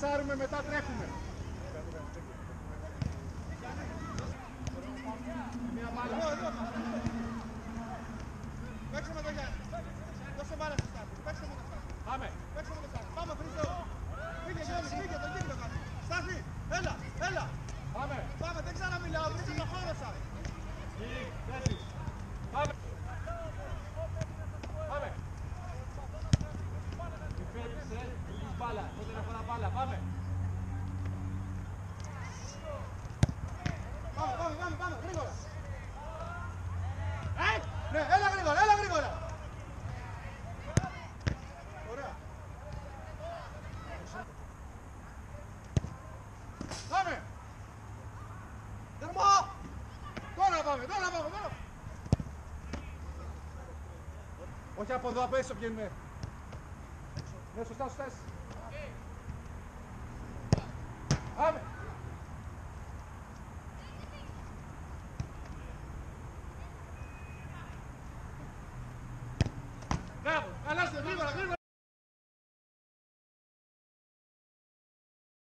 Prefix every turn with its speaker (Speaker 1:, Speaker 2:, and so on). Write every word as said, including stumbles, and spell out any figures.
Speaker 1: πασάρουμε, μετά τρέχουμε. Μία μπάλα.
Speaker 2: Παίξε με το Γιάννη. Δώσε μπάλα στο Στάθη. Παίξε με το Στάθη.
Speaker 1: Πάμε.
Speaker 2: Παίξε με το Στάθη. Πάμε, Χρήστο. Φύγε, Γιάννη, φύγε, το γύριο κάνει. Στάθη, έλα, έλα.
Speaker 1: Πάμε.
Speaker 2: Πάμε, δεν ξαναμιλάω, βρείτε το χώρο σας.
Speaker 1: Πάμε. Πάμε. Μη φεύγεις, ε. Μην μπάλα. Πότε να φορά μπάλα. Πάμε.
Speaker 2: Πάμε, πάμε, πάμε, πάμε, γρήγορα. Ε, ναι, έλα γρήγορα, έλα γρήγορα. Ωραία. Πάμε. Τερμό. Τώρα πάμε, τώρα πάμε, τώρα.
Speaker 1: Όχι από εδώ, απ' έξω βγαίνουμε. Ναι, σωστά, σωστά. Πάμε.
Speaker 2: Μπράβο, αλλάστε, γρήγορα, γρήγορα.